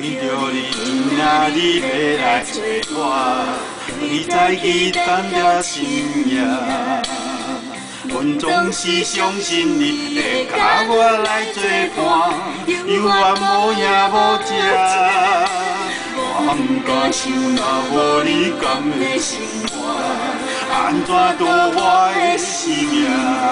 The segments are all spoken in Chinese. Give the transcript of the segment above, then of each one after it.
着你，今日要来找我，你在去等着深夜。阮总是相信你会甲我来作伴，犹原无影无迹。我毋敢想，若无你，甘会生活？安怎度我的生命？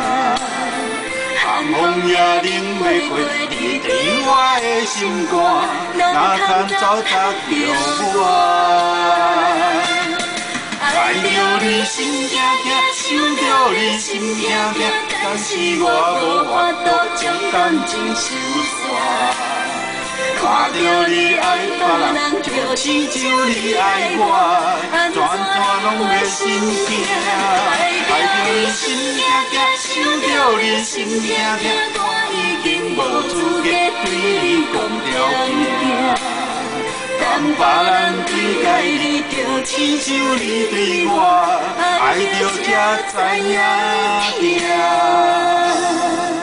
寒风也冷袂过，你对我的心肝，哪堪糟蹋着我？爱着你心痛痛，想着你心痛痛，但是我无法度将感情收煞。看着你爱别人，就亲像你爱我，全拢要心痛。爱着你心痛痛，想着你心痛痛，我已经无资格对你讲条件。当别人对待你，就亲像你对我，爱着才知影疼。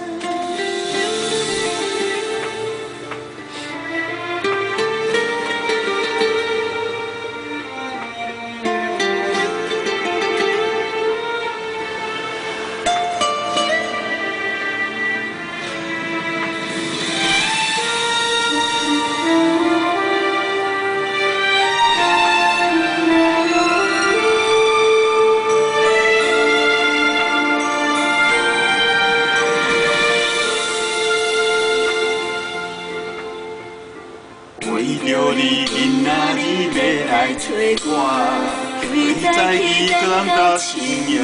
为着你，今仔日要来找我，你在去等到深夜。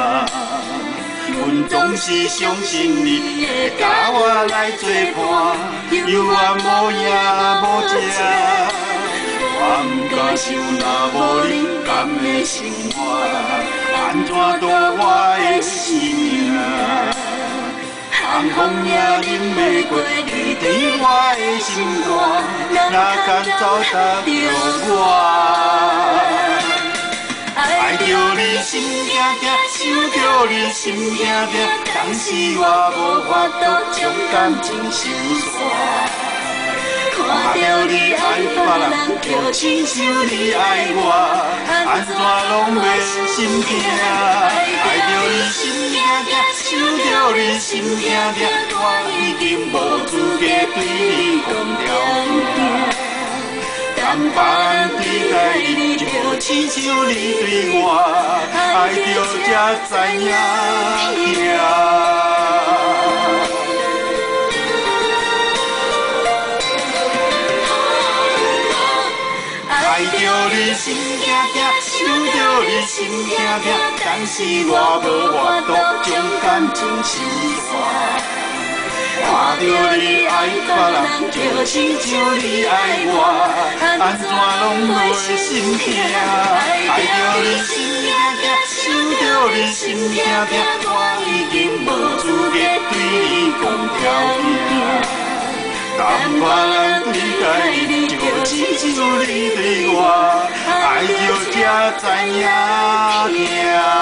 阮总是相信你会甲我来作伴，犹原无影无迹。我毋敢想，若无你，甘会生活？安怎度我的生命？寒风也冷袂过，你对我的心肝，哪敢糟蹋着我？爱着你心痛痛，想着你心痛痛，但是我无法度将感情收煞。看着你爱别人，就亲像你爱我，安怎拢袂心痛？爱着你心痛痛，想着你心痛痛，我已经无资格对你讲条件。当别人对待你，就亲像你对我，爱着才知影疼。爱着你心痛痛，想着你心痛痛，但是我无法度将感情收煞。看着你爱别人，就亲像你爱我，安怎拢袂心痛？爱着你心痛痛，想着你心痛痛，我已经无资格对你讲条件。当别人对待你，就亲像你对我，爱着才知影疼。